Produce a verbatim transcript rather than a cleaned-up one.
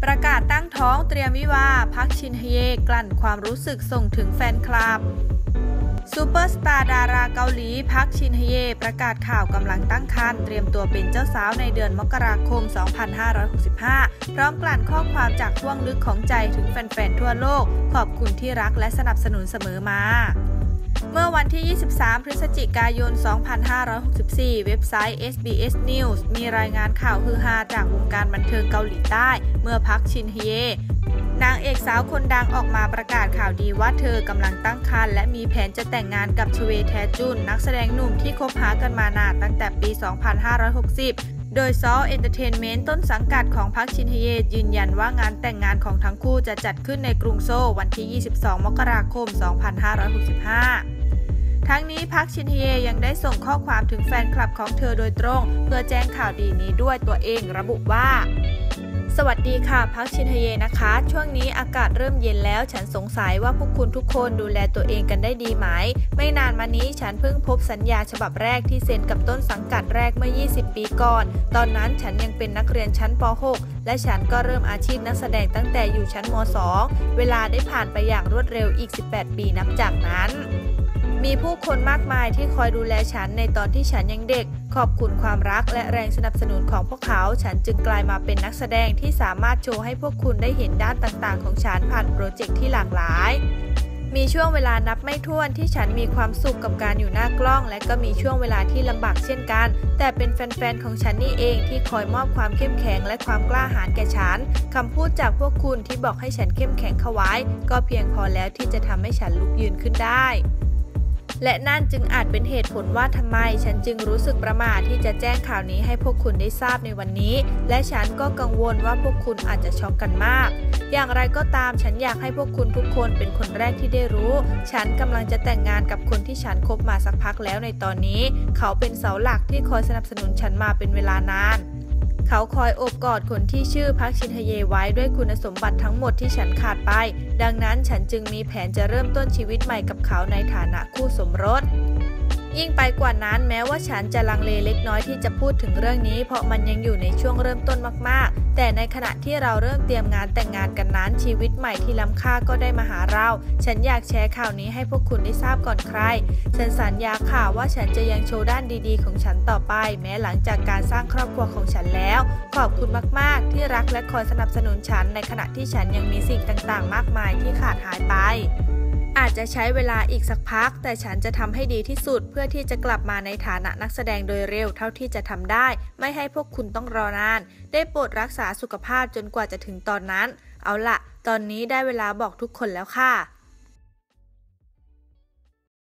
ประกาศตั้งท้องเตรียมวิวาห์พักชินฮเยกลั่นความรู้สึกส่งถึงแฟนคลับซูเปอร์สตาร์ดาราเกาหลีพักชินฮเยประกาศข่าวกำลังตั้งครรภ์เตรียมตัวเป็นเจ้าสาวในเดือนมกราคม สองพันห้าร้อยหกสิบห้า พร้อมกลั่นข้อความจากท่วงลึกของใจถึงแฟนๆทั่วโลกขอบคุณที่รักและสนับสนุนเสมอมาเมื่อวันที่ ยี่สิบสาม พฤศจิกายน สองพันห้าร้อยหกสิบสี่ เว็บไซต์ เอส บี เอส News มีรายงานข่าวฮือฮาจากวงการบันเทิงเกาหลีใต้เมื่อพักชินฮเยนางเอกสาวคนดังออกมาประกาศข่าวดีว่าเธอกำลังตั้งครรภ์และมีแผนจะแต่งงานกับชเวแทจุนนักแสดงหนุ่มที่คบหากันมานานตั้งแต่ปี สองพันห้าร้อยหกสิบ โดยซอลเอนเตอร์เทนเมนต์ต้นสังกัดของพักชินฮเยยืนยันว่างานแต่งงานของทั้งคู่จะจัดขึ้นในกรุงโซลวันที่ ยี่สิบสอง มกราคม สองพันห้าร้อยหกสิบห้าทั้งนี้พักชินฮเยยังได้ส่งข้อความถึงแฟนคลับของเธอโดยตรงเพื่อแจ้งข่าวดีนี้ด้วยตัวเองระบุว่าสวัสดีค่ะพักชินฮเยนะคะช่วงนี้อากาศเริ่มเย็นแล้วฉันสงสัยว่าพวกคุณทุกคนดูแลตัวเองกันได้ดีไหมไม่นานมานี้ฉันเพิ่งพบสัญญาฉบับแรกที่เซ็นกับต้นสังกัดแรกเมื่อยี่สิบปีก่อนตอนนั้นฉันยังเป็นนักเรียนชั้นป หก และฉันก็เริ่มอาชีพนักแสดงตั้งแต่อยู่ชั้นม สอง เวลาได้ผ่านไปอย่างรวดเร็วอีกสิบแปดปีนับจากนั้นมีผู้คนมากมายที่คอยดูแลฉันในตอนที่ฉันยังเด็กขอบคุณความรักและแรงสนับสนุนของพวกเขาฉันจึงกลายมาเป็นนักแสดงที่สามารถโชว์ให้พวกคุณได้เห็นด้านต่างๆของฉันผ่านโปรเจกต์ที่หลากหลายมีช่วงเวลานับไม่ถ้วนที่ฉันมีความสุขกับการอยู่หน้ากล้องและก็มีช่วงเวลาที่ลำบากเช่นกันแต่เป็นแฟนๆของฉันนี่เองที่คอยมอบความเข้มแข็งและความกล้าหาญแก่ฉันคำพูดจากพวกคุณที่บอกให้ฉันเข้มแข็งเข้าไว้ก็เพียงพอแล้วที่จะทำให้ฉันลุกยืนขึ้นได้และนั่นจึงอาจเป็นเหตุผลว่าทำไมฉันจึงรู้สึกประหม่าที่จะแจ้งข่าวนี้ให้พวกคุณได้ทราบในวันนี้และฉันก็กังวลว่าพวกคุณอาจจะช็อกกันมากอย่างไรก็ตามฉันอยากให้พวกคุณทุกคนเป็นคนแรกที่ได้รู้ฉันกำลังจะแต่งงานกับคนที่ฉันคบมาสักพักแล้วในตอนนี้เขาเป็นเสาหลักที่คอยสนับสนุนฉันมาเป็นเวลานานเขาคอยโอบกอดคนที่ชื่อพักชินฮเยไว้ด้วยคุณสมบัติทั้งหมดที่ฉันขาดไปดังนั้นฉันจึงมีแผนจะเริ่มต้นชีวิตใหม่กับเขาในฐานะคู่สมรสยิ่งไปกว่านั้นแม้ว่าฉันจะลังเลเล็กน้อยที่จะพูดถึงเรื่องนี้เพราะมันยังอยู่ในช่วงเริ่มต้นมากๆแต่ในขณะที่เราเริ่มเตรียมงานแต่งงานกันนั้นชีวิตใหม่ที่ล้ำค่าก็ได้มาหาเราฉันอยากแชร์ข่าวนี้ให้พวกคุณได้ทราบก่อนใครฉันสัญญาค่ะว่าฉันจะยังโชว์ด้านดีๆของฉันต่อไปแม้หลังจากการสร้างครอบครัวของฉันแล้วขอบคุณมากๆที่รักและคอยสนับสนุนฉันในขณะที่ฉันยังมีสิ่งต่างๆมากมายที่ขาดหายไปอาจจะใช้เวลาอีกสักพักแต่ฉันจะทำให้ดีที่สุดเพื่อที่จะกลับมาในฐานะนักแสดงโดยเร็วเท่าที่จะทำได้ไม่ให้พวกคุณต้องรอนานได้โปรดรักษาสุขภาพจนกว่าจะถึงตอนนั้นเอาล่ะตอนนี้ได้เวลาบอกทุกคนแล้วค่ะ